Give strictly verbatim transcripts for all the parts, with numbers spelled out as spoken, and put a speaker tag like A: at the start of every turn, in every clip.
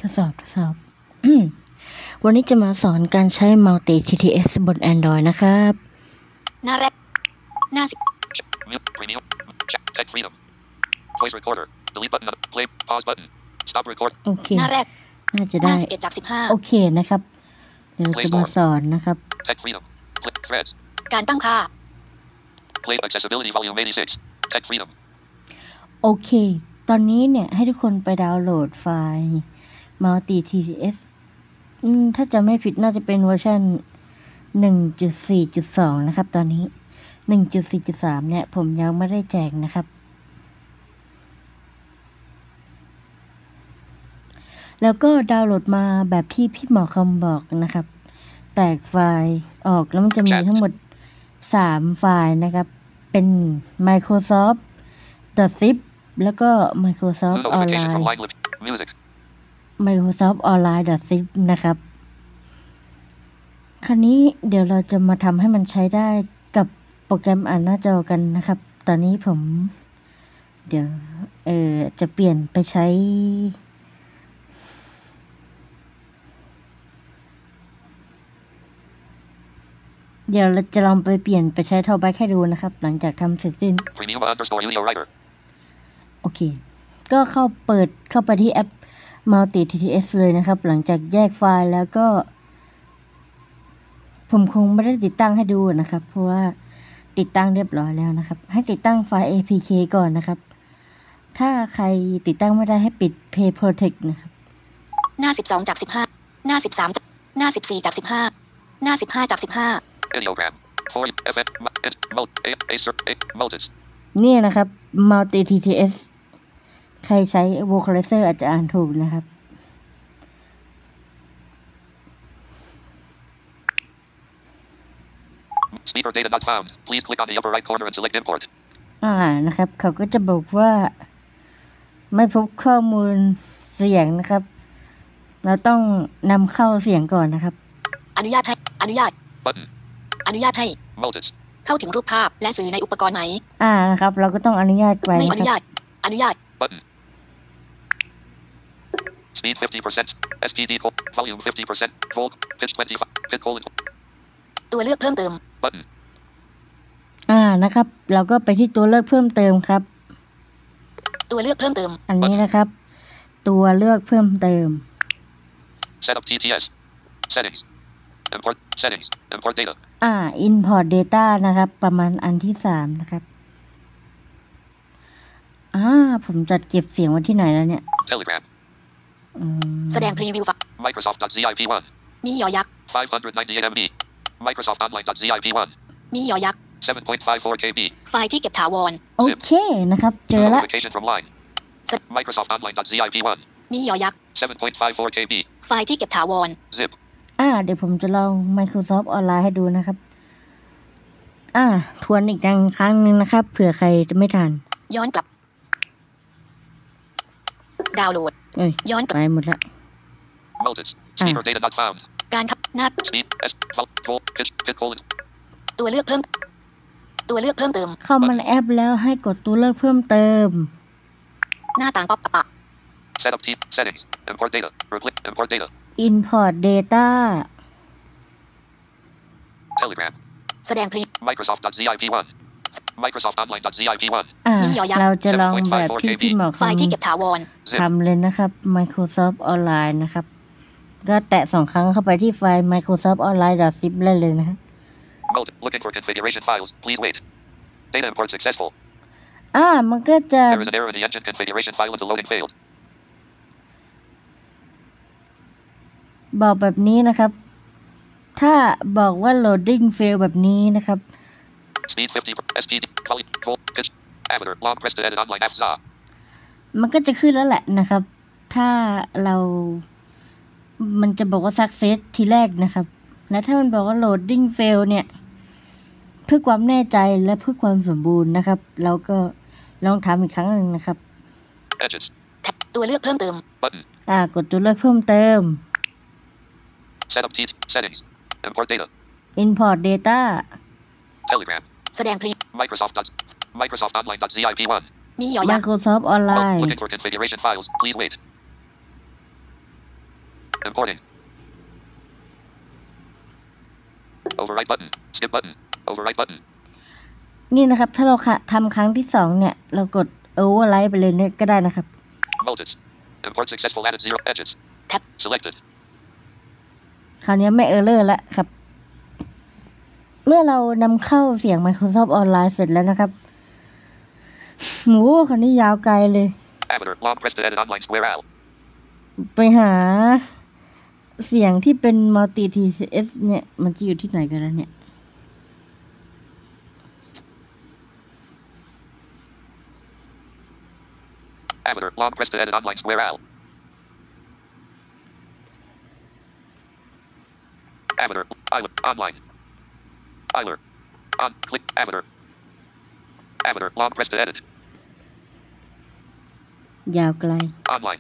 A: ทดสอบทดสอบ วันนี้จะมาสอนการใช้ Multi ที ที เอส บน Android นะครับ
B: หน้าแรกหน้าสิบ
C: Tech freedom voice recorder delete button play pause button stop record
A: โอเค
B: หน้าแรก
A: น่าจะ
B: ห
A: ได้
B: น้าสิบเอ็ดจากสิบห้า
A: โอเคนะครับเดี๋ยวเราจะมาสอนนะครับ
C: Tech freedom threads
B: การตั้งค่า
C: play accessibility volume eighty-six Tech freedom
A: โอเคตอนนี้เนี่ยให้ทุกคนไปดาวน์โหลดไฟล์ Multi ที ที เอส อืมถ้าจะไม่ผิดน่าจะเป็นเวอร์ชัน หนึ่งจุดสี่จุดสอง นะครับตอนนี้ หนึ่งจุดสี่จุดสาม เนี่ยผมยังไม่ได้แจกนะครับแล้วก็ดาวน์โหลดมาแบบที่พี่หมอคำบอกนะครับแตกไฟล์ออกแล้วมันจะมีทั้งหมดสามไฟล์นะครับเป็น Microsoft .zip แล้วก็ Microsoft Online Microsoft Online .zip นะครับคราวนี้เดี๋ยวเราจะมาทำให้มันใช้ได้กับโปรแกรมอ่านหน้าจอกันนะครับตอนนี้ผมเดี๋ยวเออจะเปลี่ยนไปใช้เดี๋ยวเราจะลองไปเปลี่ยนไปใช้ทอแบ็กให้ดูนะครับหลังจากทำเสร็จสิ้นโอเคก็เข้าเปิดเข้าไปที่แอป Multi ที ที เอส เลยนะครับหลังจากแยกไฟล์แล้วก็ผมคงไม่ได้ติดตั้งให้ดูนะครับเพราะว่าติดตั้งเรียบร้อยแล้วนะครับให้ติดตั้งไฟล์ เอ พี เค ก่อนนะครับถ้าใครติดตั้งไม่ได้ให้ปิด Pay Protect นะครับ
B: หน้าสิบสองจากสิบห้าหน้าสิบสามหน้าสิบสี่จากสิบห้าหน้าสิบห้าจากสิบห้า
A: นี่นะครับ Multi ที ที เอส ใครใช้ Vocalizer อาจจะอ่านถูกนะครับ
C: Speaker data not found. Please click on the upper right corner and select import.
A: อ่านะครับเขาก็จะบอกว่าไม่พบข้อมูลเสียงนะครับเราต้องนำเข้าเสียงก่อนนะครับ
B: อนุญาตให้อนุญาต
C: Button
B: อนุญาตให้
C: Multis
B: เข้าถึงรูปภาพและสื่อในอุปกรณ์ไหน
A: อ่านะครับเราก็ต้องอนุญาตไป
B: ไม่อนุญาตอนุญาต
C: Button Speed fifty percent เอส พี ดี Volume fifty percent Volt Pitch twenty-five Pitch colon
B: ตัวเลือกเพิ่มเติม
C: Button
A: อ่านะครับเราก็ไปที่ตัวเลือกเพิ่มเติมครับ
B: ตัวเลือกเพิ่มเติม
A: อันนี้นะครับตัวเลือกเพิ่มเติม
C: Setup ที ที เอส Settings Import Settings Import data
A: อ่า Import data นะครับประมาณอันที่สามนะครับอ่าผมจัดเก็บเสียงไว้ที่ไหนแล้วเนี่ย
C: Telegram
B: แสดงพรีวิว
C: Microsoft.zip one
B: มียอยักษ์
C: five hundred ninety-eightเอ็ม บี Microsoft Online.zip one
B: มียอยักษ์
C: seven point five four เค บี
B: ไฟล์ที่เก็บถาวร
A: โอเคนะครับเจอแล้ว
C: Notification from line Microsoft Online.zip one
B: มียอยักษ์
C: seven point five four เค บี
B: ไฟล์ที่เก็บถาวร
C: Zip
A: อ่าเดี๋ยวผมจะลอง Microsoft Online ให้ดูนะครับอ่าทวนอีกครั้งนึงนะครับเผื่อใครจะไม่ทัน
B: ย้อนกลับดาวน์โหลด
A: เอ้ย
B: ย้อนกลับ
A: ไปหมดละ
C: Multis Speaker data not found
B: การขับหน้า
C: Speed S Volt Pitch Pitch colon
B: ตัวเลือกเพิ่มตัวเลือกเพิ่มเติม
A: เข้ามาในแอปแล้วให้กดตัวเลือกเพิ่มเติม
B: หน้าต่างป๊อปอัพ
C: Setup T Settings Import data Replit Import data
A: Import data
C: Telegram
B: แสดงพรี
C: Microsoft.zip one Microsoft Online.zip one
A: อ่าเราจะลองแบบที่พี่หมอ
B: ไฟล์ที่เก็บถาวร
A: ทำเลยนะครับ Microsoft Online นะครับก็แตะสองครั้งเข้าไปที่ไฟล์ Microsoft Online.zip ได้เลยนะครับ
C: Looking for configuration files. Please wait. Data import successful.
A: อ่ามันก็จะ
C: There is an error in the engine configuration file when the loading failed.
A: บอกแบบนี้นะครับถ้าบอกว่า loading fail แบบนี้นะครับ
C: Speed fifty เอส พี ดี Volume Volt Pitch Avatar Long Press to edit online apps
A: มันก็จะขึ้นแล้วแหละนะครับถ้าเรามันจะบอกว่า success ทีแรกนะครับและถ้ามันบอกว่า loading fail เนี่ยเพื่อความแน่ใจและเพื่อความสมบูรณ์นะครับเราก็ลองทำอีกครั้งหนึ่งนะครับ
C: Edges
B: ตัวเลือกเพิ่มเติม
C: Button
A: อ่ากดตัวเลือกเพิ่มเติม
C: Setup T Settings Import data
A: Import data
C: Telegram
B: แสดงพรี
C: Microsoft Microsoft Online.zip one
B: มียอยักษ์
A: Microsoft Online
C: Looking for configuration files. Please wait Importing. Overwrite button. Skip button. Overwrite button.
A: นี่นะครับถ้าเราทำครั้งที่สองเนี่ยเรากด override ไปเลยเนี่ยก็ได้นะครับ
C: Multis. Import successful. Added zero edges.
B: Tab.
C: Selected.
A: คราวนี้ไม่เออร์เลอร์แล้วครับเมื่อเรานำเข้าเสียง Microsoft Online เสร็จแล้วนะครับหมูคราวนี้ยาวไกลเลย
C: Avatar. Long press to edit online square L.
A: ไปหาเสียงที่เป็น Multi ที ซี เอส เนี่ยมันจะอยู่ที่ไหนกันแล้วเนี่ย
C: Avatar. Long press to edit online square L. Avatar. Island. Online. Isler. On. Click. Avatar. Avatar. Long press to edit.
A: ยาวไกล
C: Online.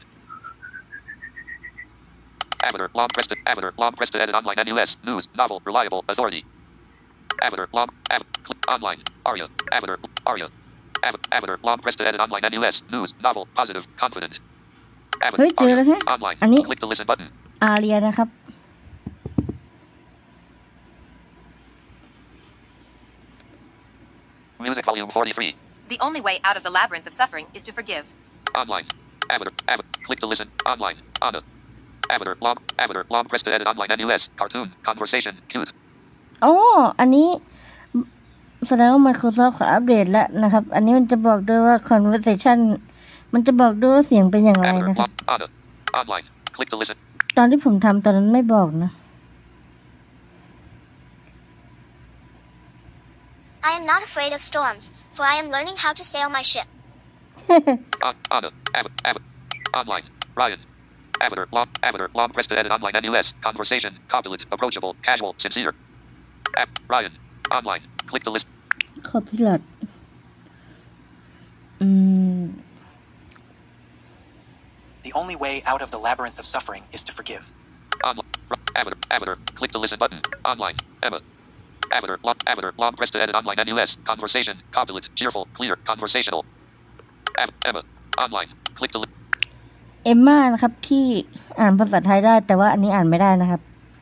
C: Avatar. Long press to Avatar. Long press to edit online. N U S. News. Novel. Reliable. Authority. Avatar. Long. Avatar. Click. Online. Aria. Avatar. Aria. Avatar. Avatar. Long press to edit online. N U S. News. Novel. Positive. Confident.
A: เฮ้ย
C: Avatar.
A: เจอแล้วฮะ
C: Aria. Online.
A: อันนี้
C: Click the listen button.
A: อาเรียนะครับ
C: Music volume forty-three.
D: The only way out of the labyrinth of suffering is to forgive.
C: Online. Avatar. Avatar. Click to listen. Online. Anna. Avatar. Long. Avatar. Long press to edit online. N U S. Cartoon. Conversation. Cute.
A: อ๋ออันนี้แสดงว่า Microsoft เขาอัปเดตแล้วนะครับ อันนี้มันจะบอกด้วยว่า conversation มันจะบอกด้วยว่าเสียงเป็นอย่างไร
C: Avatar.
A: นะครับ
C: Long. Anna. Online. Click to listen.
A: ตอนที่ผมทำตอนนั้นไม่บอกนะ
E: I am not afraid of storms, for I am learning how to sail my ship.
C: An- Anna. Avatar. Avatar. Online. Ryan. Avatar. Long. Avatar. Long press to edit online. N U S. Conversation. Copulate. Approachable. Casual. Sincere. Av- Ryan. Online. Click to list.
A: ขอพิลอตอืม
F: The only way out of the labyrinth of suffering is to forgive.
C: Online. R- Avatar. Avatar. Click the listen button. Online. Emma. Avatar. Long. Avatar. Long press to edit online. N U S. Conversation. Copulate. Cheerful. Clear. Conversational. Av- Emma. Online. Click the list.
A: เอมม่านะครับที่อ่านภาษาไทยได้แต่ว่าอันนี้อ่านไม่ได้นะครับ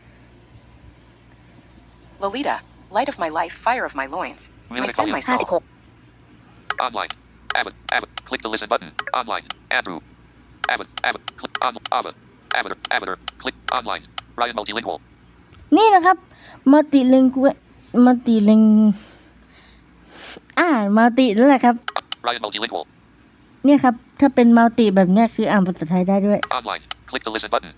D: Lolita, light of my life, fire of my loins. I
C: Music
D: send
C: volume.
D: my
B: ห้าสิบห
D: soul.
B: ก
C: Online. Avatar. Avatar. Click the listen button. Online. Andrew. Avatar. Avatar. Click on. Ava. Avatar. Avatar. Click online. Ryan multilingual.
A: นี่นะครับมัลติลิงก์มัลติลิงอ่านมัลตินั่นแหละครับ
C: Ryan multilingual.
A: เนี่ยครับถ้าเป็นมัลติแบบเนี้ยคืออ่านภาษาไทยได้ด้วย
C: Online. Click the listen button.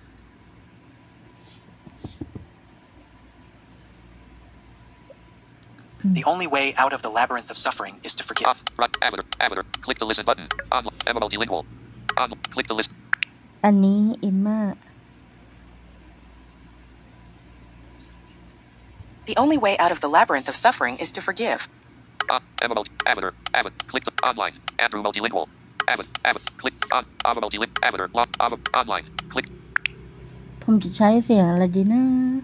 F: The only way out of the labyrinth of suffering is to forgive.
C: Off. Right. Avatar. Avatar. Click the listen button. Online. Emma multilingual. On. Click the list.
A: อันนี้เอมม่า
D: The only way out of the labyrinth of suffering is to forgive.
C: On. Emma multi. Avatar. Avatar. Click the online. Andrew multilingual. Avatar. Avatar. Click on. Ava multilingual. Avatar. Log. Ava. Online. Click.
A: ผมจะใช้เสียงอะไรดีนะ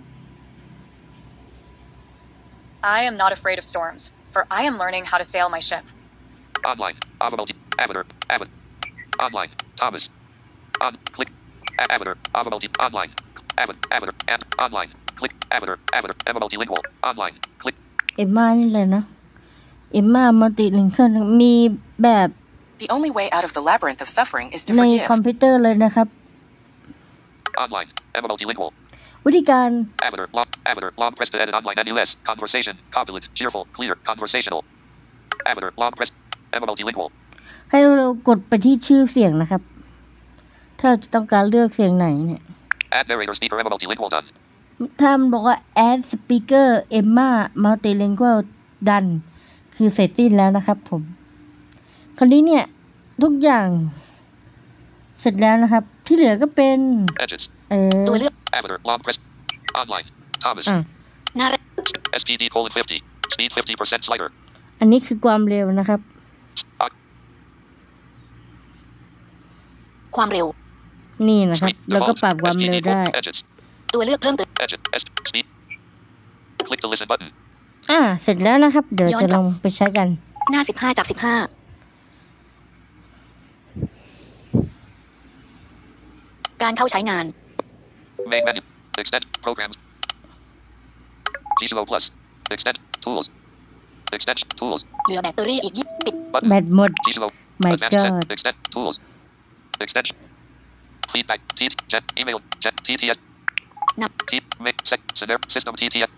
G: I am not afraid of storms, for I am learning how to sail my ship.
C: Online. Ava multi. Avatar. Avatar. Online. Thomas. On. Click. A- Avatar. Ava multi. Online. Avatar. Avatar. And. Online. Click. Avatar. Avatar. Emma multilingual. Online. Click.
A: เอมม่านี่เลยนะเอมม่ามัลติลิงก์มีแบบ
D: The only way out of the labyrinth of suffering is to
A: ใน
D: forgive.
A: คอมพิวเตอร์เลยนะครับ
C: Online. Emma multilingual.
A: วิธีการ
C: Avatar. Long. Avatar. Long press to edit online. N U S. Conversation. Copulate. Cheerful. Clear. Conversational. Avatar. Long press. Emma multilingual.
A: ให้เรากดไปที่ชื่อเสียงนะครับ ถ้าเราจะต้องการเลือกเสียงไหนเนี่ย
C: Add narrator speaker. Emma multilingual done.
A: ถ้ามันบอกว่า add speaker Emma multilingual done คือเสร็จสิ้นแล้วนะครับผม คราวนี้เนี่ย ทุกอย่างเสร็จแล้วนะครับ ที่เหลือก็เป็น
C: Edges.
A: เออ
B: ตัวเลือก
C: Avatar. Long press. Online. Thomas.
A: อ่ะ
B: หน้าแรก
C: S P D colon fifty. Speed fifty percent slider.
A: อันนี้คือความเร็วนะครับ
C: Uh,
B: ความเร็ว
A: นี่นะครับ
C: Speed
A: เราก็
C: default.
A: ปรับความ
C: S P D
A: เร็วได้
C: colon edges.
B: ตัวเลือกเพิ่มเติม
C: Edges. S. Speed. Click the listen button.
A: อ่า เสร็จแล้วนะครับ เดี๋ยว
B: ย้อน
A: จะ
B: กลั
A: ล
B: บ
A: องไปใช้กัน
B: หน้าสิบห้าจากสิบห้าการเข้าใช้งาน
C: Main menu. Extend programs. G two O Plus. Extend tools. Extend tools.
B: เหลือแบตเตอรี่อีกยี่ปิด
C: Button.
A: แบตหมด
C: G two O.
A: My
C: Advanced
A: God.
C: set. Extend tools. Extension. Feedback. T. Jet. Email. Jet. T T S.
B: นับ
C: T. Make. Set. Scenario. System. T T S.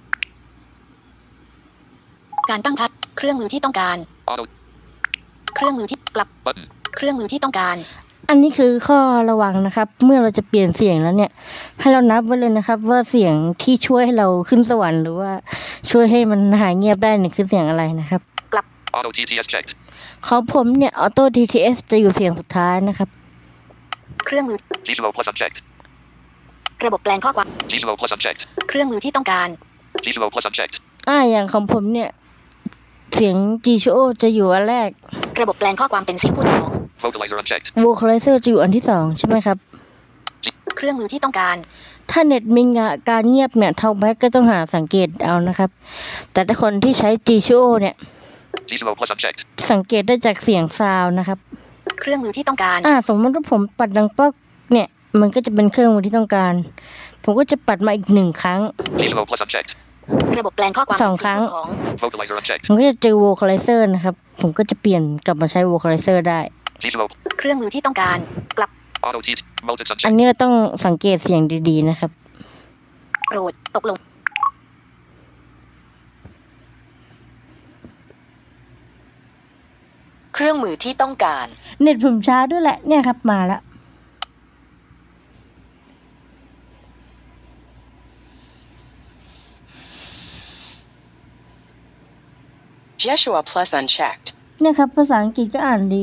B: การตั้งค่าเครื่องมือที่ต้องการ
C: Auto.
B: เครื่องมือที่กลับ
C: Button.
B: เครื่องมือที่ต้องการ
A: อันนี้คือข้อระวังนะครับ เมื่อเราจะเปลี่ยนเสียงแล้วเนี่ย ให้เรานับไว้เลยนะครับ ว่าเสียงที่ช่วยให้เราขึ้นสวรรค์หรือว่าช่วยให้มันหายเงียบได้เนี่ยคือเสียงอะไรนะครับ
C: Auto T T S checked.
A: ของผมเนี่ยออโต้ ที ที เอส จะอยู่เสียงสุดท้ายนะครับ
B: เครื่องมือ
C: G two O Plus unchecked.
B: ระบบแปลงข้อความ
C: G two O Plus unchecked.
B: เครื่องมือที่ต้องการ
C: G two O Plus unchecked.
A: อ่าอย่างของผมเนี่ย เสียง จี โอ จะอยู่อันแรก
B: ระบบแปลงข้อความเป็นเสียงพูดของ
C: Vocalizer unchecked.
A: Vocalizer จะอยู่อันที่สองใช่ไหมครับ
B: เครื่องมือที่ต้องการ
A: ถ้าเน็ตมีการเงียบเนี่ยทางแบ็กก็ต้องหาสังเกตเอานะครับ แต่ถ้าคนที่ใช้ จี โอ เนี่ย
C: G two O Plus unchecked.
A: สังเกตได้จากเสียงซาวน์นะครับ
B: เครื่องมือที่ต้องการ
A: อ่าสมมติว่าผมปัดดังป๊อกเนี่ย มันก็จะเป็นเครื่องมือที่ต้องการ ผมก็จะปัดมาอีกหนึ่งครั้ง
C: G two O Plus unchecked.
B: ระบบแปลงข้อความ
A: สองครั้ง
B: เป็นเสียงพูดของ
C: Vocalizer unchecked.
A: ผมก็จะเจอ Vocalizer นะครับ ผมก็จะเปลี่ยนกลับมาใช้ Vocalizer ได้
C: G two O.
B: เครื่องมือที่ต้องการ กลับ
C: Auto T. Multix
A: อัน
C: unchecked.
A: นี้เราต้องสังเกตเสียงดีๆนะครับ
B: โปรดตกลง
D: เครื่องมือที่ต้องการ
A: เน็ตผมช้าด้วยแหละ เนี่ยครับมาแล้ว
D: Joshua Plus unchecked.
A: เนี่ยครับภาษาอังกฤษก็อ่านดี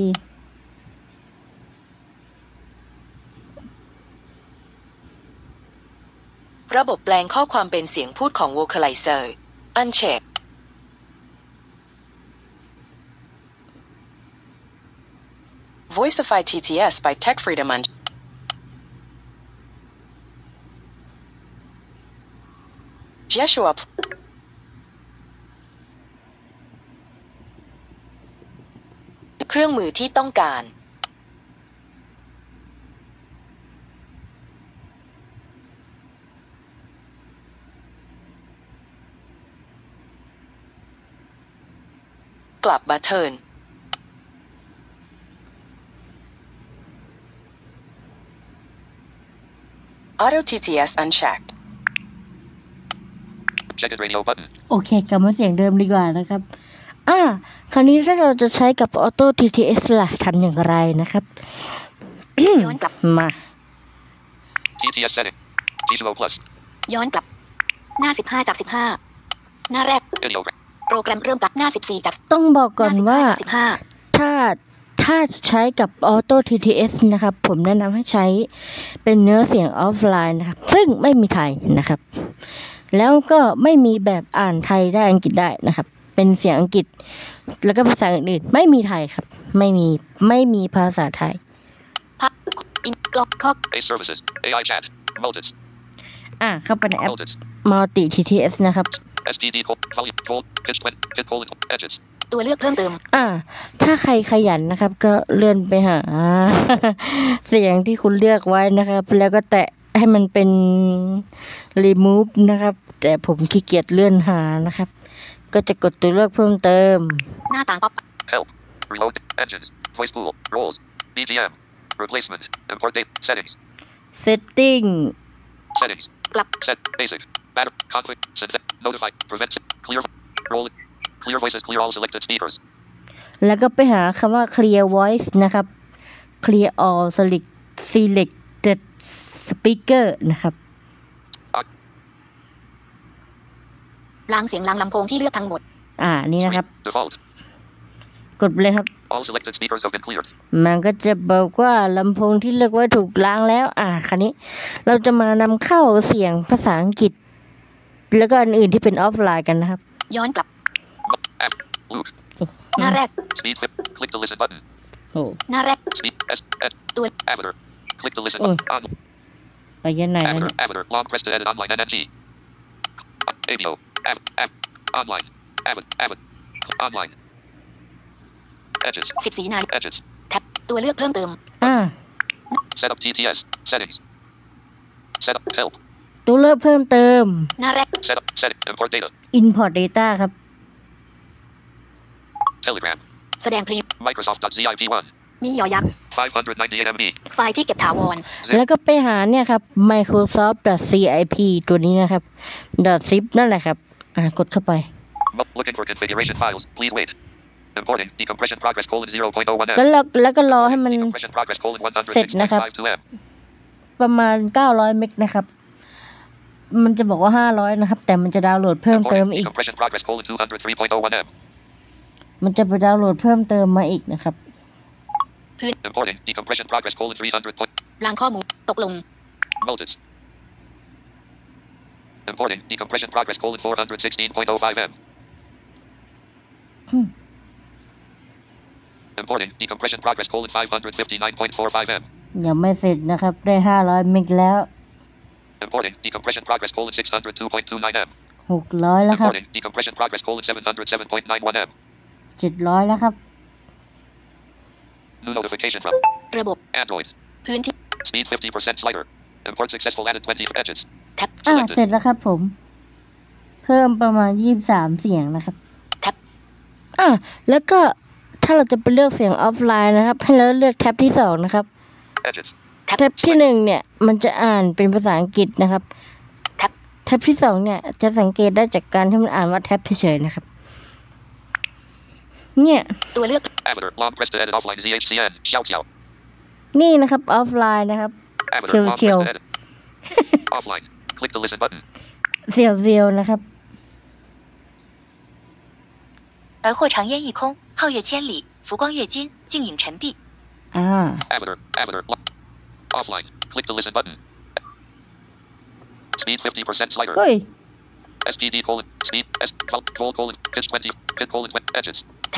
D: ระบบแปลงข้อความเป็นเสียงพูดของ Vocalizer unchecked. Voicify ที ที เอส by Tech Freedom un Joshua Pl- เครื่องมือที่ต้องการ กลับมาเทิร์น Auto ที ที เอส unchecked.
C: Checked radio button.
A: โอเคกลับมาเสียงเดิมดีกว่านะครับ อ่า คราวนี้ถ้าเราจะใช้กับ Auto ที ที เอส ล่ะทำอย่างไรนะครับ
B: ย้อนกลับ
A: มา
C: T T S setting. G two O Plus.
B: ย้อนกลับ หน้าสิบห้าจากสิบห้าหน้าแรก
C: Video.
B: โปรแกรมเริ่มจากหน้าสิบสี่จาก
A: ต้องบอกก่อนว่า
B: หน้สิบห้า
A: ถ้าถ้าใช้กับ Auto ที ที เอส นะครับ ผมแนะนำให้ใช้เป็นเนื้อเสียงออฟไลน์นะครับ ซึ่งไม่มีไทยนะครับ แล้วก็ไม่มีแบบอ่านไทยได้อังกฤษได้นะครับ เป็นเสียงอังกฤษ แล้วก็ภาษาอื่นๆไม่มีไทยครับ ไม่มีไม่มีภาษาไทย
B: พักอินกล็อกข้อ
C: A services. A I chat. Multix.
A: อ่ะเข้าไปในแอป
C: Multix.
A: Multi ที ที เอส นะครับ
C: S P D. Col- volume. Fold. Pitch. Twin. Hit colon. Edges.
B: ตัวเลือกเพิ่มเติม
A: อ่า ถ้าใครขยันนะครับ ก็เลื่อนไปหา เสียงที่คุณเลือกไว้นะครับ แล้วก็แตะให้มันเป็น remove นะครับ แต่ผมขี้เกียจเลื่อนหานะครับ ก็จะกดตัวเลือกเพิ่มเติม
B: หน้าต่างป๊อป
C: Help. Reload. Engines. Voice pool. Roles. B G M. Replacement. Import date. Settings.
A: setting
C: Settings.
B: กลับ
C: Set. Basic. Matter. Conflict. Set. Notify. Prevent. Clear. Roll. Clear voices. Clear all selected speakers.
A: แล้วก็ไปหาคำว่า clear voice นะครับ clear all select selected speaker นะครับ
B: ล้างเสียงล้างลำโพงที่เลือกทั้งหมด
A: อ่า นี่นะครับ
C: Default.
A: กดไปเลยครับ
C: All selected speakers have been cleared.
A: มันก็จะบอกว่าลำโพงที่เลือกไว้ถูกล้างแล้ว อ่าคราวนี้เราจะมานำเข้าเสียงภาษาอังกฤษ แล้วก็อันอื่นที่เป็นออฟไลน์กันนะครับ
B: ย้อนกลับ
C: App. Loop.
B: หน้าแรก
C: Speed clip. Click the listen button.
A: โอ้
B: หน้าแรก
C: Speed. S. S.
B: ตัว
C: Avatar. Click the listen
A: Oh.
C: button. On.
A: ไปยังไงนะ
C: Avatar. Avatar. Long press to edit online. N N G. A B O. App. App. Online. Avid. Avid. Online. Edges.
B: สิบสี่นาฬิกา
C: Edges.
B: แท็บตัวเลือกเพิ่มเติม
A: อ่า
C: Set up T T S. Settings. Set up. Help.
A: ตัวเลือกเพิ่มเติม
B: หน้าแรก
C: Set up. Set. Import data.
A: import data ครับ
C: Telegram.
B: แสดงคลิป
C: Microsoft.zip one.
B: มียอยักษ์
C: five hundred ninety-eight M B.
B: ไฟล์ที่เก็บถาวร
A: แล้วก็ไปหาเนี่ยครับ microsoft.zip ตัวนี้นะครับ .zip นั่นแหละครับ อ่ากดเข้าไป
C: Looking for configuration files. Please wait. Importing. Decompression progress colon zero point zero one M.
A: ก็แล้วแล้วก็รอให้มัน
C: Decompression progress colon one hundred
A: เสร็
C: six
A: จนะ
C: point
A: ครับ
C: five two M.
A: ประมาณเก้าร้อยเมกนะครับ มันจะบอกว่าห้าร้อยนะครับ แต่มันจะดาวน์โหลดเพิ่มเติม
C: Importing.
A: อีก
C: Decompression progress colon two hundred three point zero one M.
A: มันจะไปดาวน์โหลดเพิ่มเติมมาอีกนะครับ
C: Importing. Decompression progress colon three hundred point.
B: ล้างข้อมูลตกลง
C: Voltage. Importing. Decompression progress colon four hundred sixteen point zero five M.
A: Hmm.
C: Importing. Decompression progress colon five hundred fifty-nine point four five M.
A: ยังไม่เสร็จนะครับ ได้ห้าร้อยเมกแล้ว
C: Importing. Decompression progress colon six hundred two point two nine M.
A: หกร้อยแล้วครับ
C: Importing. Decompression progress colon seven hundred seven point nine one M.
A: เจ็ดร้อยแล้วครับ
C: New notification from
B: ระบบ
C: Android.
B: พื้นที่
C: Speed fifty percent slider. Import successful. Added twenty edges.
B: แท็บ
A: อ่า
C: Selected.
A: เสร็จแล้วครับผม เพิ่มประมาณยี่สิบสามเสียงนะครับ
B: แท็บ
A: อ่าแล้วก็ถ้าเราจะไปเลือกเสียงออฟไลน์นะครับ ให้เราเลือกแท็บที่สองนะครับ
C: Edges.
A: แท็บที่หนึ่งเนี่ย มันจะอ่านเป็นภาษาอังกฤษนะครับ
B: แท็บ
A: แท็บที่สองเนี่ย จะสังเกตได้จากการที่มันอ่านว่าแท็บเฉยๆนะครับ เนี่ย
B: ตัวเลือก
C: Amateur. Long press to edit offline. Z H C N. Xiao Xiao.
A: นี่นะครับออฟไลน์นะครับ
C: Amateur.
A: Chill,
C: Long press
A: chill.
C: to edit. Offline. Click the listen button.
A: เซียวเซียวนะครับ
D: 而或长烟一空，皓月千里，浮光跃金，静影沉璧。
A: อ่า
C: Amateur. Amateur. Lo- Offline. Click the listen button. Speed fifty percent slider.
A: เฮ้ย
C: S P D colon. Speed. S. Vol vol colon. Pitch twenty. Pit colon twenty. Edges.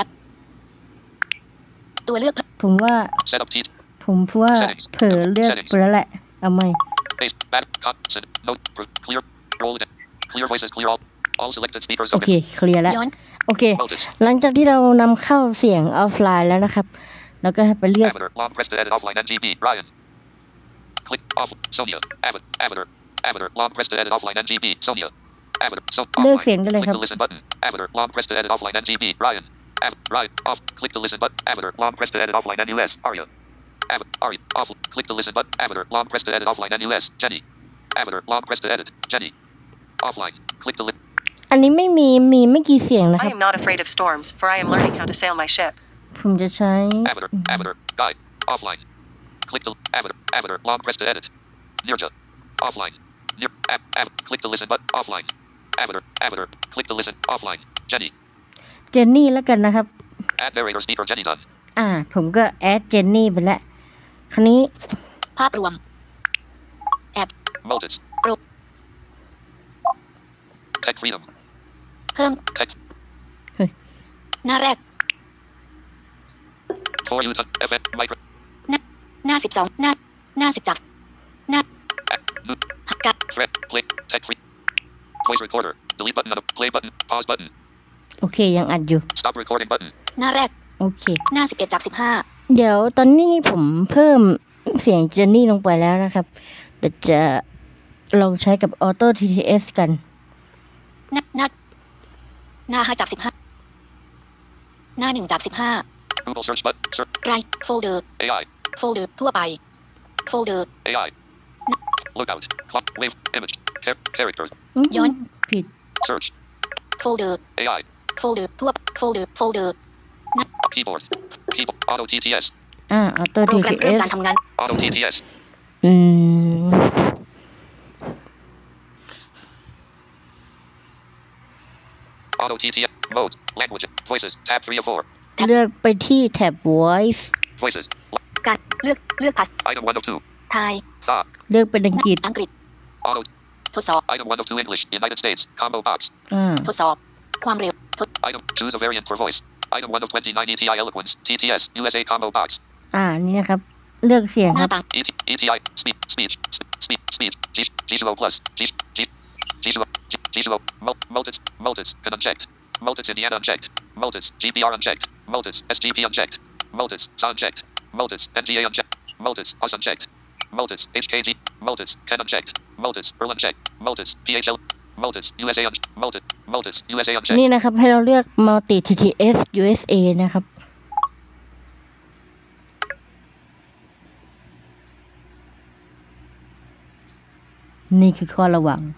B: ตัวเลือก
A: ผมว่า
C: Set up T.
A: ผมว่าเผลอเลือกไปแล้วแหละ เอาไหม
C: Base. Back. Constant. Note. Pro- Clear. Roll it. Clear voices. Clear all. All selected speakers.
A: โอเค
C: Open.
A: เคลียร์แล้ว
B: ย้อน
A: โอเค
C: Voltage.
A: หลังจากที่เรานำเข้าเสียงออฟไลน์แล้วนะครับ แล้วก็ให้ไปเลือก
C: Amateur. Long press to edit offline. N G B. Ryan. Click off. Sonia. Amateur. Amateur. Amateur. Long press to edit offline. N G B. Sonia. Amateur. So
A: เลือก
C: offline.
A: เสียงกันเลย
C: Click
A: ครับ
C: the listen button. Amateur. Long press to edit offline. N G B. Ryan. Am- Ryan. Off. Click the listen button. Amateur. Long press to edit offline. N U S. Aria. Am- Aria. Off. Click the listen button. Amateur. Long press to edit offline. N U S. Jenny. Amateur. Long press to edit. Jenny. Offline. Click the list.
A: อันนี้ไม่มีมีไม่กี่เสียงนะค
H: I
A: รับ
H: am not afraid of storms, for I am learning how to sail my ship.
A: ผมจะใช้
C: Amateur. Amateur. Guide. Offline. Click the Amateur. Amateur. Long press to edit. Nirja. Offline. Nir. Am- Am- Click the listen button. Offline. Amateur. Amateur. Click the listen. Offline. Jenny.
A: เจนนี่แล้วกันนะครับ
C: Add narrator speaker. Jenny done.
A: อ่า ผมก็แอดเจนนี่ไปแล้ว คราวนี้
B: ภาพรวม
C: Voltage.
B: Pro.
C: Tech freedom.
B: เพิ่ม
C: Tech.
B: หน้าแรก
C: For you to F M. Micro.
B: หน้าสิบสองหน้า หน้าสิบจากหน้า
C: Add. New.
B: หักกัด
C: Thread. Play. Tech free. Voice recorder. Delete button. On a play button. Pause button.
A: โอเคยังอัดอยู่
C: Stop recording button.
B: หน้าแรก
A: โอเค
B: หน้าสิบเอ็ดจากสิบห้า
A: เดี๋ยวตอนนี้ผมเพิ่มเสียงเจนนี่ลงไปแล้วนะครับ เดี๋ยวจะลองใช้กับ Auto ที ที เอส กัน
B: หน้าหน้าหน้าห้าจากสิบห้าหน้าหนึ่งจากสิบห้า
C: Google search button. Search.
B: ไรโฟลเดอร์
C: A I.
B: โฟลเดอร์ทั่วไป โฟลเดอร์
C: A I. Lookout. Clock. Wave. Image. Char- characters.
A: อื้อหือ
B: ย้อน
A: ผิด
C: Search.
B: โฟลเดอร์
C: A I.
B: โฟลเดอร์ทั่วโฟลเดอร์โฟลเดอร์
C: Keyboard. Keyboard. Auto T T S.
A: อ่า Auto
B: โปร
A: ที
B: แกร
A: ที
B: ม
A: เอ
B: เริ่ม
A: ส
B: การทำงาน
C: Auto T T S.
A: อืม
C: Auto T T S. Mode. Language. Voices. Tab three of four.
A: เลือกไปที่แท็บ Voice
C: Voices.
B: การเลือกเลือกภาษา
C: Item one of two.
B: ไทย
C: Tha.
A: เลือกเป็นอังกฤษ
B: อังกฤษ
C: Auto.
B: ทดสอบ
C: Item one of two English. United States. Combo box.
A: อ่า
B: ทดสอบ ความเร็วทด
C: Item. Choose a variant for voice. Item one of twenty-nine E T I Eloquence. T T S. U S A Combo box.
A: อ่า นี่นะครับ เลือกเสียง
B: ห
A: ค
B: น้า
A: รับ
B: ต่าง
C: E T E T I. Speech. Speech. Speech. Speech. G G two O plus. G G G two O. G two O. Multis. Multis. Can unchecked. Multis Indiana unchecked. Multis. G P R unchecked. Multis. S G P unchecked. Multis. Sound checked. Multis. N G A unchecked. Multis. Us unchecked. Multis. H K G. Multis. Ken unchecked. Multis. Earl unchecked. Multis. P H L. Multis. U S A unchecked. Multis. Multis. U S A unchecked.
A: นี่นะครับให้เราเลือก Multi ที ที เอส ยู เอส เอ นะครับนี่คือข้อระวัง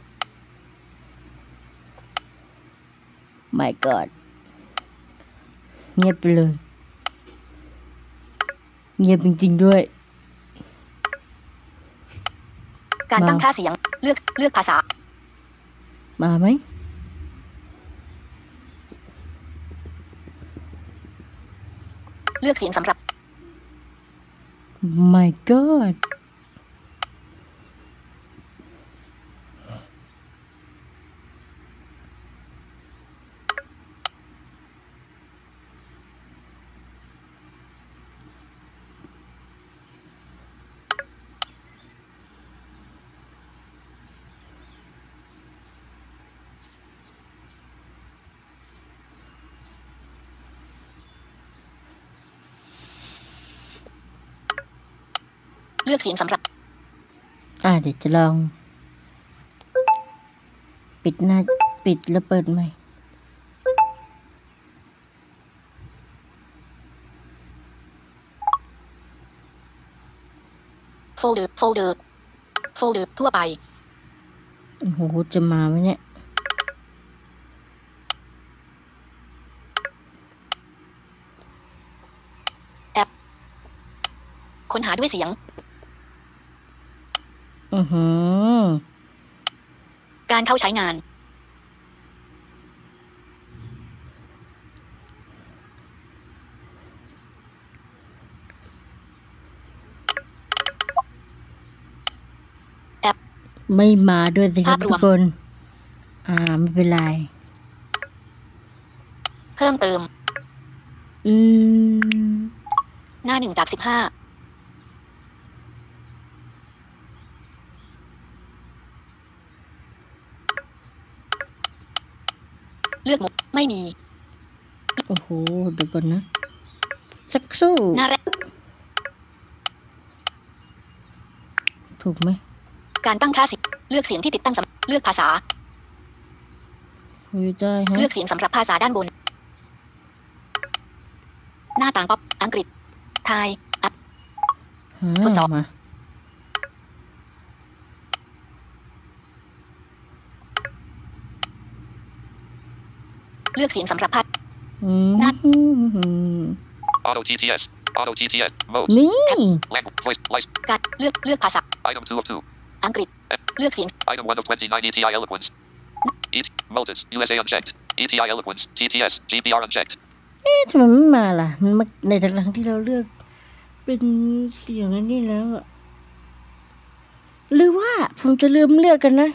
A: My God เงียบไปเลย เงียบจริงๆด้วย
B: การตั้ง
A: มา
B: ค่าเสียงเลือกเลือกภาษา
A: มาไหม
B: เลือกเสียงสำหรับ
A: My God
B: เลือกเสียงสำหรับ
A: อ่าเดี๋ยวจะลอง ปิดหน้า ปิดแล้วเปิดใหม่
B: โฟลเดอร์โฟลเดอร์โฟลเดอร์ทั่วไป
A: โอ้โห จะมาไหมเนี่ย
B: แอป ค้นหาด้วยเสียง
A: อือหือ
B: การเข้าใช้งาน แอป
A: ไม่มาด้วยสิครับ
B: ภาพร
A: ทุ
B: ว
A: ก
B: ม
A: คน อ่า ไม่เป็นไร
B: เพิ่มเติม
A: อืม
B: หน้าหนึ่งจากสิบห้า เลือกหมดไม่มี
A: โอ้โห เดี๋ยวก่อนนะ สักครู่
B: หน้าแรก
A: ถูกไหม
B: การตั้งค่าเสียงเลือกเสียงที่ติดตั้งสำเลือกภาษา
A: คุยได้ฮะ
B: เลือกเสียงสำหรับภาษาด้านบน หน้าต่างป๊อปอังกฤษ ไทยอัด
A: ฮะ
B: ทดสอบ
A: มา
B: เลือกเสียงสำหรับพัด
A: อืม
B: นัด
C: Auto T T S. Auto T T S. Mode.
A: นี่
C: Language. Voice. License.
B: การเลือกเลือกภาษา
C: Item two of two.
B: อังกฤษ เลือกเสียง
C: Item one of twenty-nine. E T I Eloquence. E T. Multis. U S A unchecked. E T I Eloquence. T T S. G B R unchecked.
A: เอ๊ะทำไมไม่มาล่ะ มันมาในทางที่เราเลือกเป็นเสียงนั้นนี่แล้วอะหรือว่าผมจะลืมเลือกกันนะ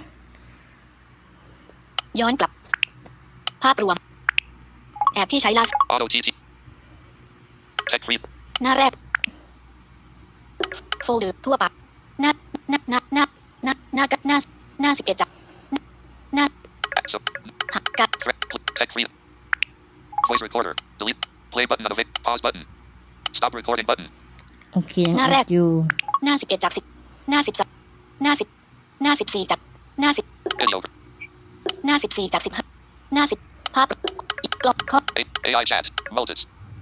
B: ย้อนกลับ ภาพรวม แอปที่ใช้ล่าสุด
C: Auto T T. Tech free.
B: หน้าแรก โฟลเดอร์ทั่วไป หน้าหน้าหน้าหน้าหน้าหน้าหน้าหน้าสิบเอ็ดจากหน้า
C: So.
B: หักกัด
C: Tech free. Voice recorder. Delete. Play button on a vape. Pause button. Stop recording button.
A: โอเค
B: หน้าแรก
A: อัดอยู่
B: หน้าสิบเอ็ดจากสิบหน้าสิบจากหน้าสิบหน้าสิบสี่จากหน้าสิบ
C: Video.
B: หน้าสิบสี่จากสิบห้าหน้าสิบภาพอีกกรอบข้อ
C: A I chat. Multis.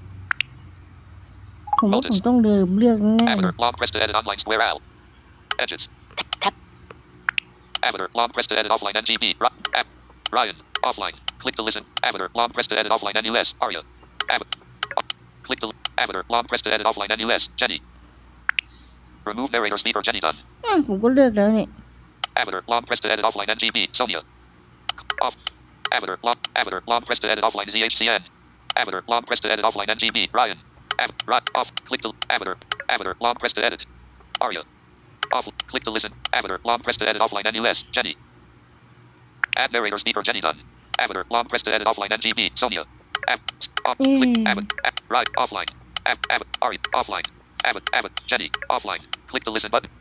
A: ผมว่าผมต้องลืมเลือกแน่
C: Avatar. Long press to edit online square L. Edges.
B: แท็บ
C: Avatar. Long press to edit offline N G B. Ri- App. Ryan. Offline. Click to listen. Avatar. Long press to edit offline N U S. Aria. Avatar. Click to Avatar. Long press to edit offline N U S. Jenny. Remove narrator speaker Jenny done.
A: อ่ะผมก็เลือกแล้วนี่
C: Avatar. Long press to edit offline N G B. Sonia. Off. Avatar. Long. Avatar. Long press to edit offline Z H C N. Avatar. Long press to edit offline N G B. Ryan. Av. Right. Off. Click to Avatar. Avatar. Long press to edit. Aria. Off. Click to listen. Avatar. Long press to edit offline N U S. Jenny. Add narrator speaker Jenny done. Avatar. Long press to edit offline N G B. Sonia. Av. Off. Click. Avatar. Av. Right. Offline. Av. Av. Aria. Offline. Avatar. Avatar. Jenny. Offline. Click the listen button.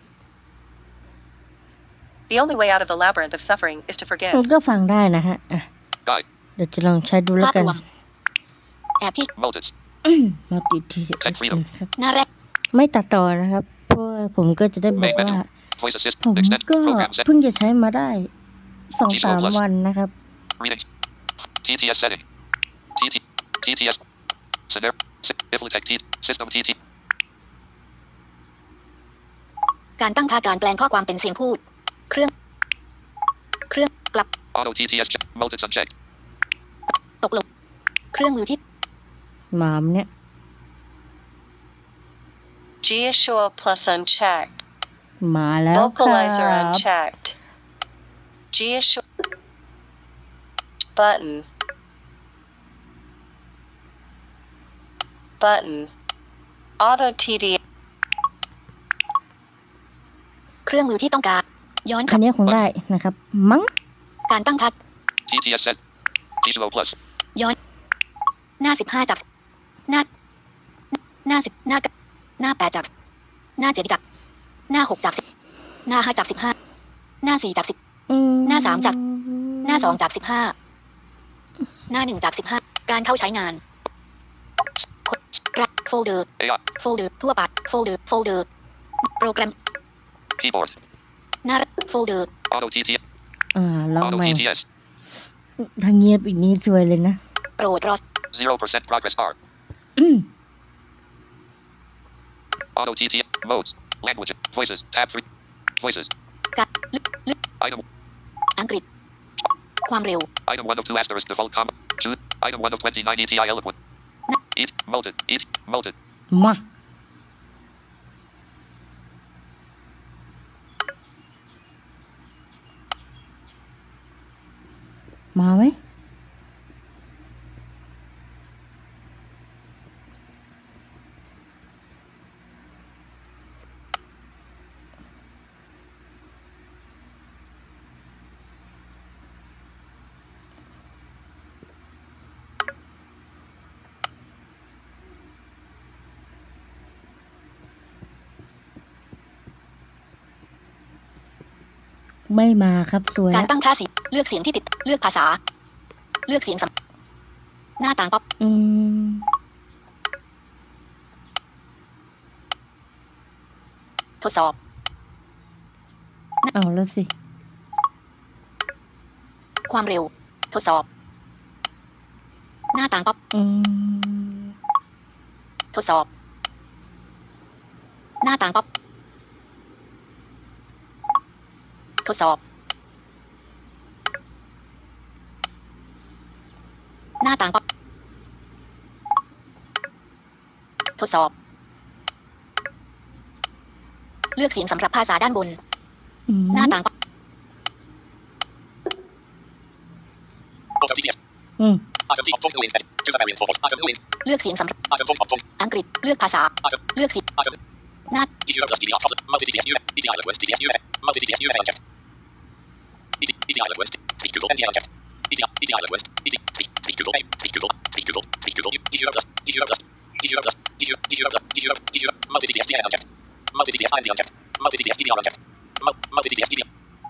H: The only way out of the labyrinth of suffering is to
A: มัน
H: forgive.
A: ก็ฟังได้นะฮะอ่ะ
C: Guide.
A: เดี๋ยวจะลองใช้ดูแล้ว
B: ภาพ
A: กัน
B: รวม แอปที่
C: Multis.
A: มาติดทีเอส
C: Tech freedom.
A: นะครับ
B: หน้าแรก
A: ไม่ตัดต่อนะครับ เพราะว่าผมก็จะได้บอกว่า
C: Voice assist.
A: ผม
C: Extend
A: ก็
C: program set.
A: เพิ่งจะใช้มาได้สองสามวันนะครับ
C: Reading. T T S setting. T T T T S. Scenario. Iflitech T System T T.
B: การตั้งค่าการแปลงข้อความเป็นเสียงพูด เครื่อง เครื่องกลับ
C: Auto T T S check. Multis unchecked.
B: ตกลงเครื่องมือที่
A: หมามเนี่ย
H: Geoshore plus unchecked.
A: มาแล้วครั
H: Vocalizer
A: บ
H: unchecked. Geoshore button. Button. Auto T D.
B: เครื่องมือที่ต้องการ ย้อนก
A: คั
B: ลั
A: น
B: บ
A: นี้คงได้นะครับ มั้ง
B: การตั้งค่า
C: T T S set. T two O plus.
B: ย้อน หน้าสิบห้าจาก หน้า หน้าสิบหน้าหน้าแปดจาก หน้าเจ็ดจาก หน้าหกจากสิบหน้าห้าจากสิบห้าหน้าสี่จากสิบ
A: อืม
B: หน้าสามจาก หน้าสองจากสิบห้าหน้าหนึ่งจากสิบห้าการเข้าใช้งานรับโฟลเดอร์
C: A I.
B: โฟลเดอร์ทั่วไปโฟลเดอร์โฟลเดอร์โปรแกรม
C: Keyboard.
B: หน้าโฟลเดอร์
C: Auto T T S.
A: อ่าลอง
C: Auto
A: ใหม่
C: T T S.
A: ถ้าเงียบอีกนี้สวยเลยนะ
B: โปรดรอ
C: Zero percent progress bar.
A: อืม
C: Auto T T S. Modes. Language. Voices. Tab three. Voices.
B: การลึกลึก
C: Item.
B: อังกฤษ ความเร็ว
C: Item one of two asterisk default comma. Choose. Item one of twenty-nine E T I eloquent. Eat. Melted. Eat. Melted.
A: มา มาไหม ไม่มาครับสวย
B: การ
A: ละ
B: ตั้งค่าเสียงเลือกเสียงที่ติดเลือกภาษา เลือกเสียงสำหน้าต่างป๊อป
A: อืม
B: ทดสอบ
A: เอาแล้วสิ
B: ความเร็ว ทดสอบ หน้าต่างป๊อป
A: อืม
B: ทดสอบ หน้าต่างป๊อปทดสอบ หน้าต่างป๊อปทดสอบ เลือกเสียงสำหรับภาษาด้านบน
A: อืม
B: หน้าต่างป๊อป
C: Auto T T S.
A: อืม
C: Item T. Option win. Choose a variant for Item win.
B: เลือกเสียงสำหรับ
C: Item Option. Option.
B: อังกฤษ เลือกภาษา
C: Item.
B: เลือกเสียง
C: Item.
B: หน้า
C: T T O plus T D R problem. Multi T T S U. T T I eloquent. T T S U. Multi T T S U. Unchecked. T T T T I eloquent. Speak Google. N T I unchecked. T T I T T I eloquent. T T Speak Speak Google. Speak Google. Speak Google. Speak Google. T T O plus T T O plus T T O plus T T O T T O plus T T O T T O Multi T T S T I unchecked. Multi T T S I N D unchecked. Multi T T S T D R unchecked. Multi T T S T D R.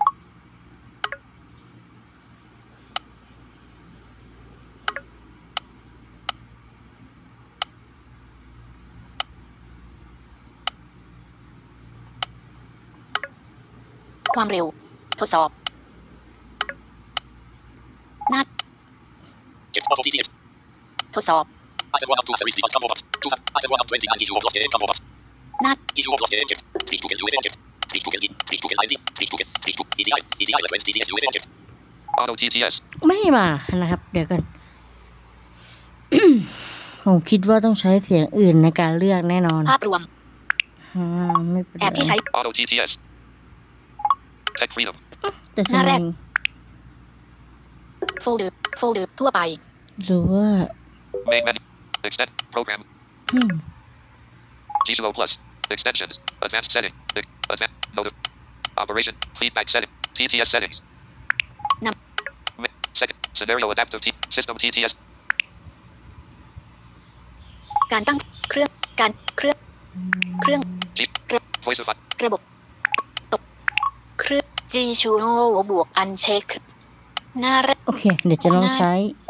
B: ความเร็ว ทดสอบ หน้า
C: Check Auto T T S.
B: ทดสอบ
C: Item one of two asterisk default combo box. Choose a- Item one of twenty-nine T two O plus game combo box.
B: หน้า
C: T two O plus game check. Speak Google U S unchecked. Speak Google D. Speak Google I D. Speak Google. Speak Google T T I. T T I eloquent. T T S U S unchecked. Auto T T S.
A: ไม่มานะครับ เดี๋ยวกัน ผมคิดว่าต้องใช้เสียงอื่นในการเลือกแน่นอน
B: ภาพรวม
A: อ่าไม่เป็น
B: แอป
A: ไร
B: ที่ใช้
C: Auto T T S. Tech freedom.
A: แต่
B: หน้า
A: ทำไม
B: แรก โฟลเดอร์ โฟลเดอร์ ทั่วไป
A: หรือว่า
C: Main menu. Extend. Program.
A: อืม
C: T two O plus. Extensions. Advanced setting. Ex- Advanced. Notif. Operation. Feedback setting. T T S settings.
B: Num-
C: Ma- Second. Scenario adaptive T. System T T S.
B: การตั้งเครื่อง การเครื่อง เครื่อง
C: T. Voice of.
B: ระบบตกเครื่อง G ชูโนบวกอันเช็ค หน้าแรก
A: โอเค เดี๋ยวจะลองใช้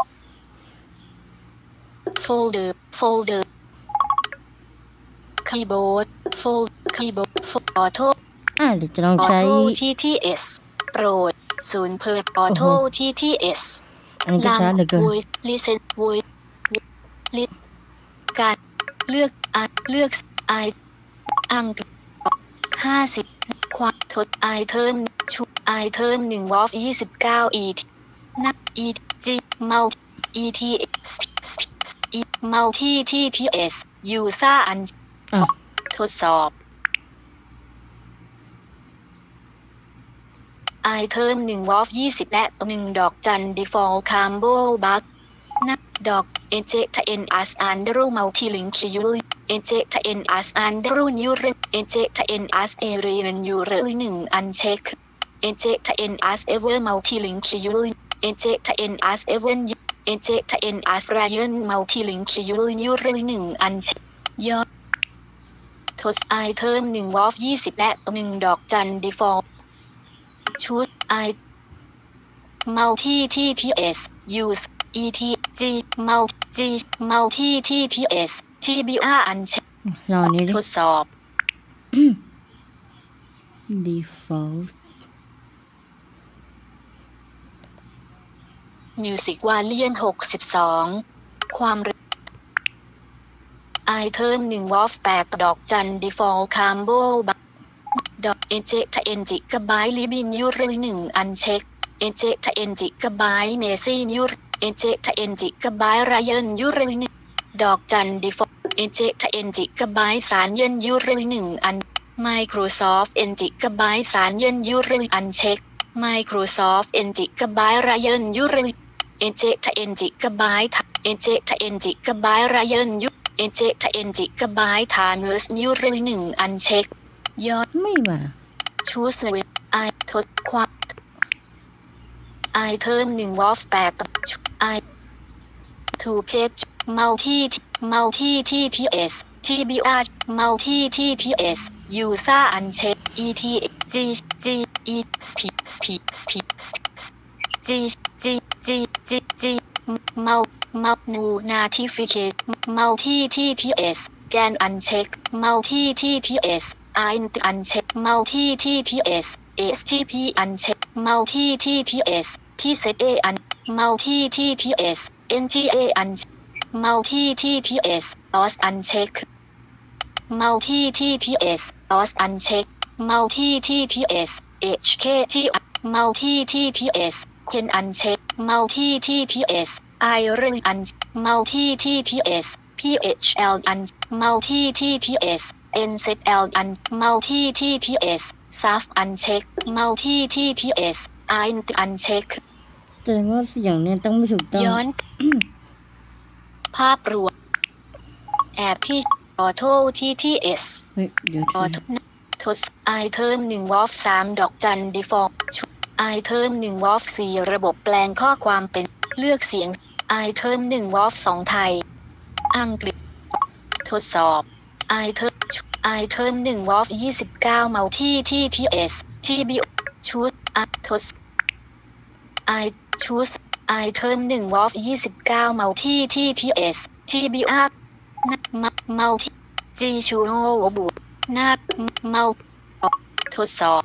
B: โฟลเดอร์ โฟลเดอร์ คีย์บอร์ด โฟล คีย์บอร์ด ขอโทษ
A: อ่าเดี๋ยวจะลองใช้
B: Auto ที ที เอส โปรดศูนย์เพิร์ด Auto ที ที เอส
A: อันนี้ก็ช้าเหลือเกิน
B: Voice Listen Voice ลิการเลือกอ่านเลือกไออังกฤษห้าสิบความทดไอเทิร์นชุดไอเทิร์นหนึ่งวอฟยี่สิบเก้าอีนับอีจีเมาอีทีอีเมาที่ที่ทีเอสยูซ่าอัน
A: อ่ะ
B: ทดสอบไอเทิร์นหนึ่งวอฟยี่สิบและหนึ่งดอกจันดีฟอลคามโบบักนับดอกเอเจทเอ็นอัสอันเดรูเมาทีลิงคิวเอเจทเอ็นอัสอันเดรูนิวเรเอเจทเอ็นอัสเอเรียนยูเรหนึ่งอันเช็คเอเจทเอ็นอัสเอเวอร์เมาทีลิงคิวเอเจทเอ็นอัสเอเวอร์เอเจทเอ็นอัสไรเอนเมาทีลิงคิวนิวเรหนึ่งอันเช็คยอดทดไอเทิร์นหนึ่งวอฟยี่สิบและหนึ่งดอกจันดีฟอลชุดไอเมาที่ที่ทีเอสยูส อี ที จี เมาจี เมาที่ที่ ที เอส ที บี อาร์ อันเช็ค
A: รอนี้ดิ
B: ทดสอบ
A: default
B: Music Valiant หกสิบสองความเร็วไอเทิร์นหนึ่งวอฟแปดดอกจันดีฟอลคามโบบักดอกเอเจทเอ็นจิกะไบต์ลิบินยูเรหนึ่งอันเช็คเอเจทเอ็นจิกะไบต์เมซี่ยูเอเจทเอ็นจิกะไบต์ไรเอนยูเรหนึ่งดอกจันดีฟอลเอเจทเอ็นจิกะไบต์สารเย็นยูเรหนึ่งอัน Microsoft เอ็นจิกะไบต์สารเย็นยูเรอันเช็ค Microsoft เอ็นจิกะไบต์ไรเอนยูเรเอเจทเอ็นจิกะไบต์เอเจทเอ็นจิกะไบต์ไรเอนยูเอเจทเอ็นจิกะไบต์ทานเนอร์สยูเรหนึ่งอันเช็คยอด
A: ไม่มา
B: ชูสเวทไอทดความไอเทิร์นหนึ่งวอฟแปดไอทูเพจเมาที่เมาที่ที่ทีเอสทีบีอาร์เมาที่ที่ทีเอสยูซ่าอันเช็คอีทีจีจีอีสพีสพีสพีจีจีจีจีจีเมาเมานูนาทิฟิเคตเมาที่ที่ทีเอสแกนอันเช็คเมาที่ที่ทีเอสไอน์อันเช็คเมาที่ที่ทีเอสเอสทีพีอันเช็คเมาที่ที่ทีเอสพีเซตเออันเมาที่ที่ทีเอสเอ็นจีเออันเมาที่ที่ทีเอสออสอันเช็คเมาที่ที่ทีเอสออสอันเช็คเมาที่ที่ทีเอสเอชเคทีเมาที่ที่ทีเอสเคนอันเช็คเมาที่ที่ทีเอสไอเรนอันเมาที่ที่ทีเอสพีเอชเอลอันเมาที่ที่ทีเอสเอ็นเซตเอลอันเมาที่ที่ทีเอสซัฟอันเช็คเมาที่ที่ทีเอสไอน์อันเช็ค
A: แสดงว่าเสียงเนี่ยต้องไม่ถูกต้อง
B: ย้อน ภาพรวมแอบที่ออโต้ที่ทีเอส
A: เฮ้ยเดี๋ยว
B: ออ
A: ที
B: โต้ทดไอเทิร์นหนึ่งวอฟสามดอกจันดีฟอลไอเทิร์นหนึ่งวอฟสี่ระบบแปลงข้อความเป็นเลือกเสียงไอเทิร์นหนึ่งวอฟสองไทยอังกฤษทดสอบไอเทิร์นไอเทิร์นหนึ่งวอฟยี่สิบเก้าเมาที่ที่ทีเอสทีบีชุดอัดทดไอชุดไอเทิร์นหนึ่งวอฟยี่สิบเก้าเมาที่ที่ทีเอสทีบีอาร์นัดเมาที่จีชูโนบุนาดเมาทดสอบ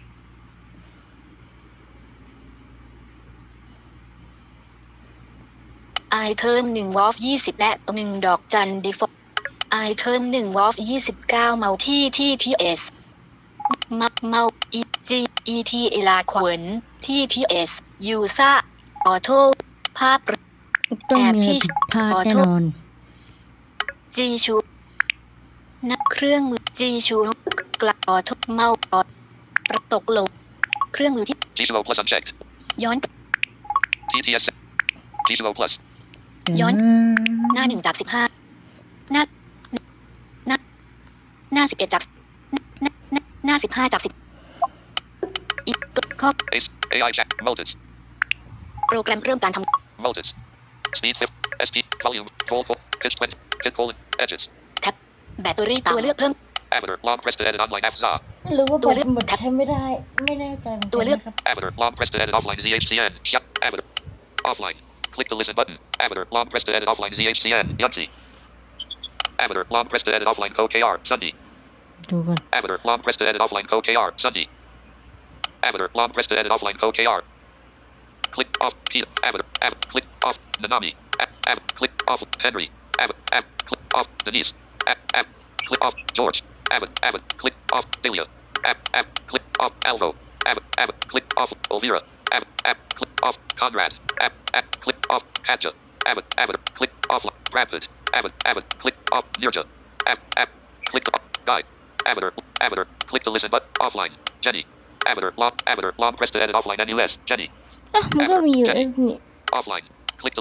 B: ไอเทิร์นหนึ่งวอฟยี่สิบและหนึ่งดอกจันดีฟอลไอเทิร์นหนึ่งวอฟยี่สิบเก้าเมาที่ที่ทีเอสเมาเมาอีจีอีทีเอลาขวนที่ทีเอสยูซ่าออโต้ภาพ
A: ต้องมีผิดพลาดแน่นอน
B: จีชูนักเครื่องมือจีชูกลับออโต้เมาออประตกลงเครื่องมือที่
C: ที ทู โอ plus unchecked
B: ย้อน
C: ที ที เอส ที ทู โอ plus
B: ย้อนหน้าหนึ่งจากสิบห้าหน้าหน้าหน้าสิบเอ็ดจากหน้าหน้าสิบห้าจากสิบอีกข้อ
C: เอ ไอ check multis
B: โปรแกรมเริ่มการทำ
C: multis speed fifty เอส พี volume full pitch twenty pitch colon edges
B: แท็บแบตเตอรี่ตัวเลือกเพิ่ม
C: Avatar long press to edit online app za
A: หรือว่าแบตหมดใช้ไม่ได้ไม่แน่ใจตัวเลือกครับ
C: Avatar long press to edit offline ซี เอช ซี เอ็นYep Avatar offline click the listen button Avatar long press to edit offline ซี เอช ซี เอ็นYunzi Avatar long press to edit offline O K R Sunday
A: ดูก่อน
C: Avatar. Long press to edit offline code K R. Sunny. Avatar. Long press to edit offline code K R. Click off. Peter. Avatar. Avatar. Click off. Nanami. Ab. Ab. Click off. Henry. Avatar. Ab. Click off. Denise. Ab. Ab. Click off. George. Avatar. Avatar. Click off. Delia. Ab. Ab. Click off. Alvo. Avatar. Avatar. Click off. Elvira. Avatar. Ab. Click off. Conrad. Ab. Ab. Click off. Katja. Avatar. Avatar. Click off. Bradford. Avatar. Avatar. Click off. Nirja. Ab. Ab. Click off. Guide. Avatar. Avatar. Click to listen but offline. Jenny. Avatar. Long. Avatar. Long press to edit offline N U S. Jenny.
A: อ่ะมันก็มี U S นี่
C: Offline. Click to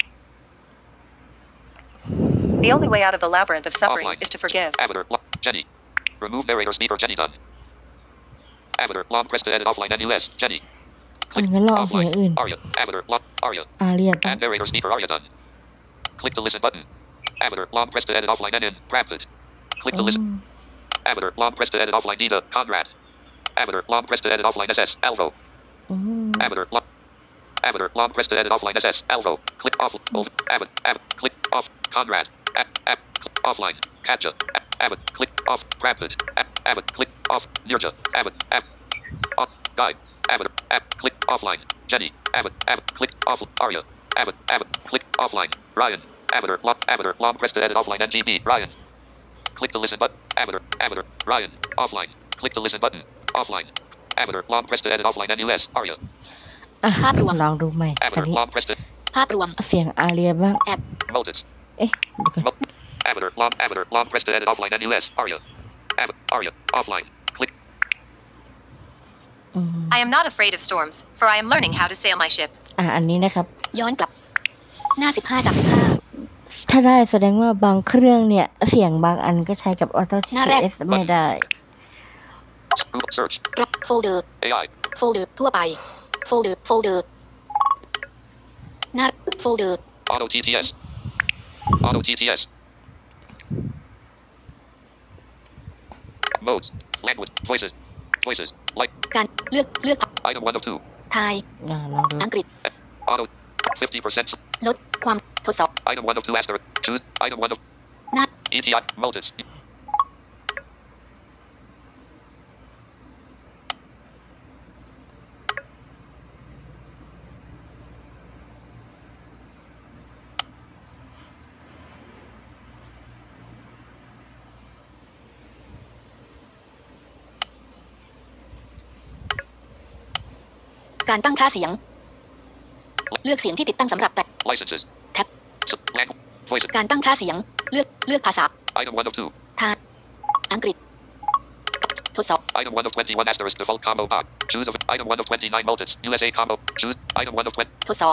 G: The only way out of the labyrinth of suffering
C: offline.
G: is to forgive.
C: Avatar. Lo- Jenny. Remove narrator speaker. Jenny done. Avatar. Long press to edit offline N U S. Jenny.
A: อัน
C: Click
A: งั้นลองเอาเสียง
C: offline.
A: อื่น
C: Arya. Avatar. Long. Arya.
A: อาเรียต้อง
C: Add narrator speaker. Arya done. Click to listen button. Avatar. Long press to edit offline N N. Bradford. Click to
A: อื
C: listen.
A: ม
C: Avatar. Long press to edit offline Dita. Conrad. Avatar. Long press to edit offline S S. Alvo.
A: อืม
C: Avatar. Long. Avatar. Long press to edit offline S S. Alvo. Click off. Over. Avatar. Avatar. Click off. Conrad. App. App. Click offline. Katja. App. Avatar. Click off. Bradford. App. Avatar. Click off. Nirja. Avatar. App. Off. Guide. Avatar. App. Click offline. Jenny. Avatar. Avatar. Click off. Arya. Avatar. Avatar. Click offline. Ryan. Avatar. Long. Avatar. Long press to edit offline N G B. Ryan. Click to listen button. Avatar. Avatar. Ryan. Offline. Click to listen button. Offline. Avatar. Long press to edit offline N U S. Arya.
A: อ่ะ
B: ภาพรวม
A: ลองดูใหม่คัน
C: Avatar.
A: นี้
C: Long press to
B: ภาพรวม
A: เสียงอาเรียบ้าง
B: แอป
C: Multis.
A: เอ๊ะดูกัน
C: Mo- Avatar. Long. Avatar. Long press to edit offline N U S. Arya. Avatar. Arya. Offline. Click.
A: อืม
G: I am not afraid of storms, for I am learning how to sail my ship.
A: อ่ะอันนี้นะครับ
B: ย้อนกลับ หน้าสิบห้าจากสิบห้า
A: ถ้าได้แสดงว่าบางเครื่องเนี่ย เสียงบางอันก็ใช้กับ Auto
B: หน้าแรก
A: ที ที เอส ไม่ได้
C: Google search.
B: รับโฟลเดอร์
C: A I.
B: โฟลเดอร์ทั่วไป โฟลเดอร์ โฟลเดอร์ หน้า โฟลเดอร์
C: Auto T T S. Auto T T S. Modes. Language. Voices. Voices. Like.
B: การเลือก เลือก
C: Item one of two.
B: ไทย
A: อ่าลองดู
B: อังกฤษ
C: Auto. fifty percent.
B: ลดความทดสอบ
C: Item one of two asterisk. Choose. Item one of.
B: หน้า
C: E T I. Multis.
B: การตั้งค่าเสียง เลือกเสียงที่ติดตั้งสำหรับแต่
C: Licenses.
B: Tab.
C: S- Language. Voices.
B: การตั้งค่าเสียง เลือก เลือกภาษา
C: Item one of two.
B: ไทย อังกฤษ ทดสอบ
C: Item one of twenty-one asterisk default combo box. Choose of item one of twenty-nine multis. U S A combo. Choose item one of twenty.
B: ทดสอบ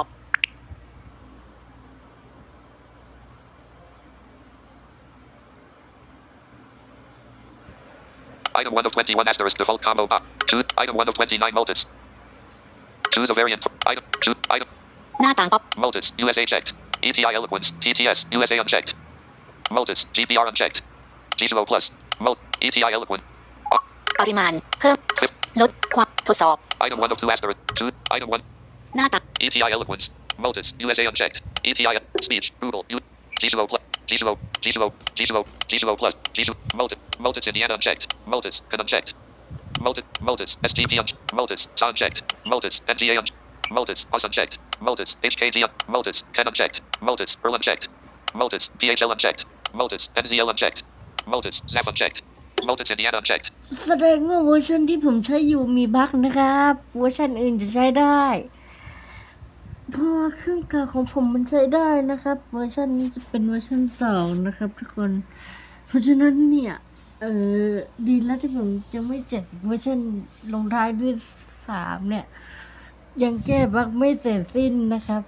C: Item one of twenty-one asterisk default combo box. Choose item one of twenty-nine multis. Choose a variant. For item. Choose item.
B: หน้าต่างป๊อป
C: Multis. U S A checked. E T I eloquence. T T S. U S A unchecked. Multis. G P R unchecked. G two O plus. Mult. E T I eloquent.
B: ปริมาณ เพิ่ม
C: Fifth.
B: ลดความทดสอบ
C: Item one of two asterisk. Choose item one.
B: หน้าต่าง
C: E T I eloquence. Multis. U S A unchecked. E T I speech. Google. U. G two O plus. G two O. G two O. G two O. G two O plus. G two. Multis. Multis Indiana unchecked. Multis. Can unchecked. Multis. Multis. S G P unchecked. Multis. Sound unchecked. Multis. N G A unchecked. Multis. Us unchecked. Multis. H K G un. Multis. Can unchecked. Multis. Earl unchecked. Multis. P H L unchecked. Multis. N Z L unchecked. Multis. Zap unchecked. Multis Indiana unchecked.
A: แสดงว่าเวอร์ชันที่ผมใช้อยู่มีบั๊กนะครับ เวอร์ชันอื่นจะใช้ได้ เพราะว่าเครื่องเก่าของผมมันใช้ได้นะครับ เวอร์ชันนี้จะเป็นเวอร์ชันสองนะครับทุกคน เพราะฉะนั้นเนี่ย เออดีแล้วที่ผมจะไม่แจกเวอร์ชันลงท้ายด้วยสามเนี่ย ยังแก้บั๊กไม่เสร็จสิ้นนะครับ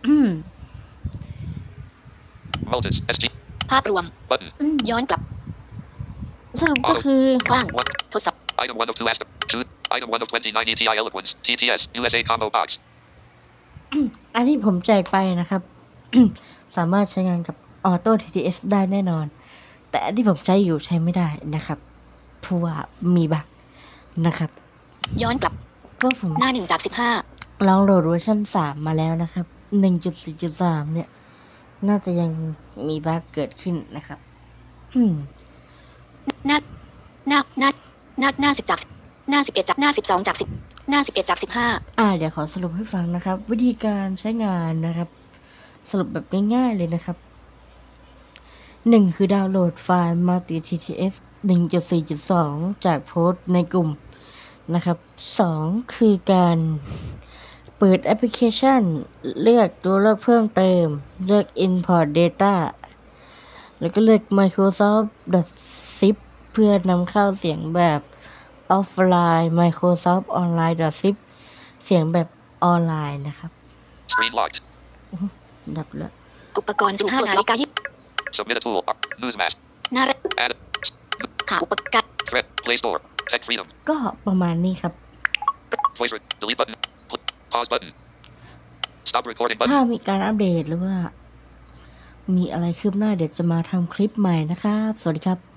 C: Multis. S G.
B: ภาพรวม
C: Button.
B: ย้อนกลับ
A: สรุปก็คือ
B: คว้าง
C: One.
B: ทดสอบ
C: Item one of two asterisk. Choose item one of twenty-nine E T I eloquence. T T S. U S A combo box.
A: อันที่ผมแจกไปนะครับ สามารถใช้งานกับ Auto ที ที เอส ได้แน่นอน แต่อันที่ผมใช้อยู่ใช้ไม่ได้นะครับ เพราะว่ามีบั๊กนะครับ
B: ย้อนกลับ
A: เพราะผม
B: หน้าหนึ่งจากสิบห้า
A: ลองโหลดเวอร์ชันสามมาแล้วนะครับ หนึ่งจุดสี่จุดสาม เนี่ย น่าจะยังมีบั๊กเกิดขึ้นนะครับ อืม
B: หน้าหน้าหน้าหน้าหน้าสิบจากหน้าสิบเอ็ดจากหน้าสิบสองจากสิบหน้าสิบเอ็ดจากสิบห้า
A: อ่าเดี๋ยวขอสรุปให้ฟังนะครับ วิธีการใช้งานนะครับ สรุปแบบง่ายๆเลยนะครับหนึ่งคือดาวน์โหลดไฟล์ Multi ที ที เอส หนึ่งจุดสี่จุดสอง จากโพสต์ในกลุ่มนะครับสองคือการเปิดแอปพลิเคชันเลือกตัวเลือกเพิ่มเติมเลือก Import Data แล้วก็เลือก Microsoft .zip เพื่อนำเข้าเสียงแบบออฟไลน์ Microsoft Online .zip เสียงแบบออนไลน์นะครับ
C: Screen locked.
A: ดับแล้ว
B: อุปกรณ์สิบห้านาฬิกายี่
C: Submit a tool. News mask.
B: หน้าแรก
C: Add.
B: หาอุปกรณ์
C: Thread. Play Store. Tech Freedom.
A: ก็ประมาณนี้ครับ
C: Voice. Re- delete button. Pl- Pause button. Stop recording
A: ถ้า
C: button.
A: มีการอัปเดตหรือว่า มีอะไรคืบหน้าเดี๋ยวจะมาทำคลิปใหม่นะครับ สวัสดีครับ